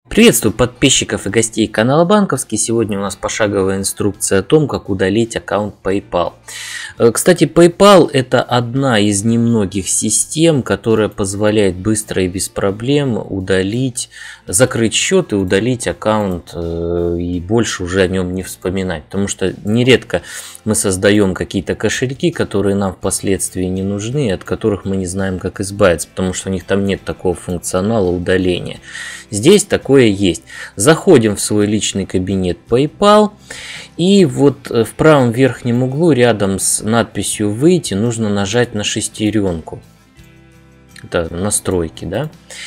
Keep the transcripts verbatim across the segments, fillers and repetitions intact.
Приветствую подписчиков и гостей канала Банковский. Сегодня у нас пошаговая инструкция о том, как удалить аккаунт PayPal. Кстати, PayPal — это одна из немногих систем, которая позволяет быстро и без проблем удалить, закрыть счет и удалить аккаунт, и больше уже о нем не вспоминать. Потому что нередко мы создаем какие-то кошельки, которые нам впоследствии не нужны, и от которых мы не знаем, как избавиться, потому что у них там нет такого функционала удаления. Здесь такое есть. Заходим в свой личный кабинет PayPal, и вот в правом верхнем углу рядом с надписью «Выйти» нужно нажать на шестеренку. Это настройки, да?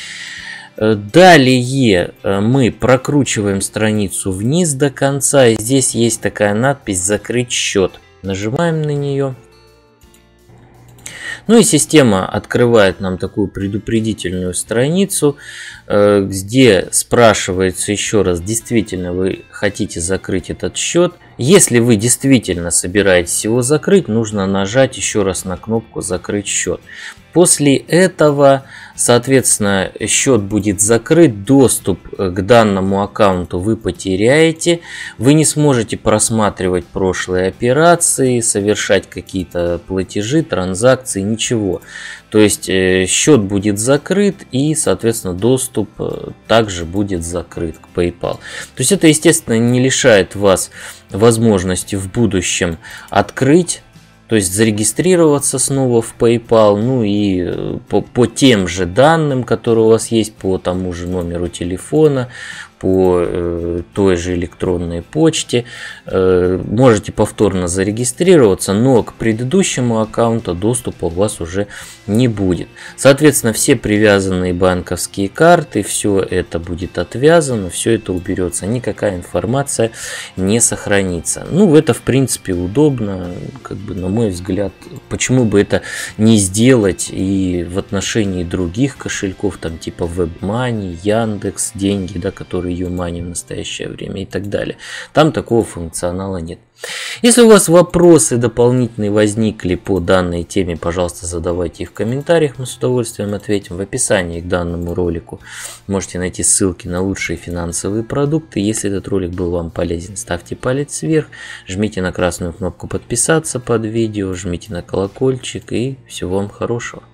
Далее мы прокручиваем страницу вниз до конца, и здесь есть такая надпись «Закрыть счет». Нажимаем на нее. Ну и система открывает нам такую предупредительную страницу, где спрашивается еще раз, действительно вы хотите закрыть этот счет. Если вы действительно собираетесь его закрыть, нужно нажать еще раз на кнопку «Закрыть счет». После этого, соответственно, счет будет закрыт, доступ к данному аккаунту вы потеряете, вы не сможете просматривать прошлые операции, совершать какие-то платежи, транзакции, ничего. То есть счет будет закрыт, и, соответственно, доступ также будет закрыт к PayPal. То есть это, естественно, не лишает вас возможности в будущем открыть, то есть зарегистрироваться снова в PayPal, ну и по, по тем же данным, которые у вас есть, по тому же номеру телефона, по э, той же электронной почте, э, можете повторно зарегистрироваться, но к предыдущему аккаунту доступа у вас уже не будет. Соответственно, все привязанные банковские карты, все это будет отвязано, все это уберется, никакая информация не сохранится. Ну, это в принципе удобно, как бы, на мой взгляд. Почему бы это не сделать и в отношении других кошельков, там типа WebMoney, Яндекс, деньги, да, которые Юмани в настоящее время и так далее. Там такого функционала нет. Если у вас вопросы дополнительные возникли по данной теме, пожалуйста, задавайте их в комментариях, мы с удовольствием ответим. В описании к данному ролику можете найти ссылки на лучшие финансовые продукты. Если этот ролик был вам полезен, ставьте палец вверх, жмите на красную кнопку подписаться под видео, жмите на колокольчик, и всего вам хорошего.